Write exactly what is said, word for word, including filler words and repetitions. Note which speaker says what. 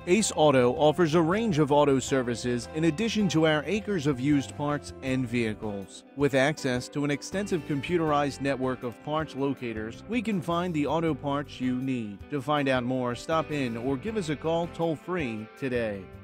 Speaker 1: Ace Auto offers a range of auto services in addition to our acres of used parts and vehicles. With access to an extensive computerized network of parts locators, we can find the auto parts you need. To find out more, stop in or give us a call toll-free today.